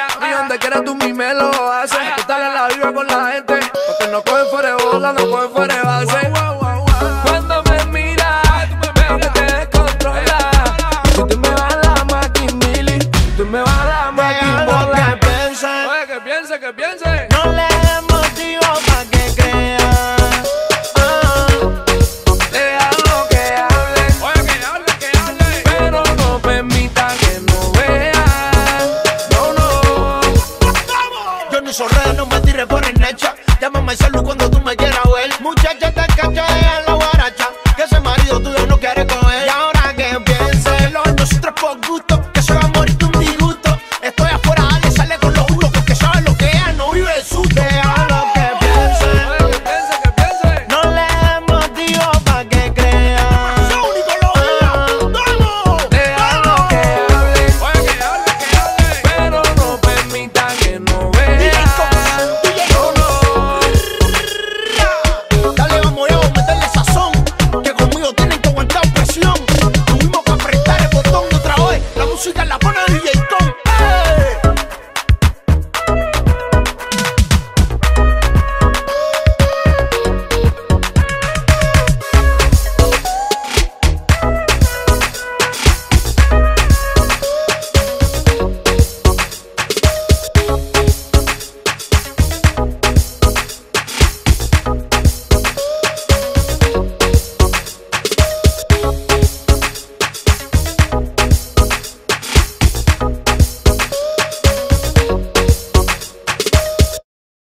Y donde quieras tú mi me lo haces. Tú estás en la vida con la gente, porque no cogen fuera de bola, no cogen fuera de base. Cuando me miras, veo que te descontrolas. Si tú me vas a la maquinili, tú me vas a la maquinbola. Oye, que piense. No le des motivo pa' que crea. Déjalo que hable. Oye, que hable. Pero no permita que no vean. No. Yo no soy red, no me tires por el necha. Llámame al celu cuando tú me quieras ver. Muchacha, te cacha en la guaracha, que ese marido tuyo no quiere coger. Y ahora que piense, nosotros por gusto, que se va a morir de un disgusto. Estoy afuera, dale, sale con los juros, porque sabe lo que es, no vive el susto. Deja lo que piense. Oye, que piense. No le des motivo pa' que crea. Déjalo que hable. Oye, que hable. Pero no permita que no vean. Dale, vamos a meterle sazón, que conmigo tienen que aguantar presión. Tuvimos que apretar el botón de otra vez. La música la pone DJ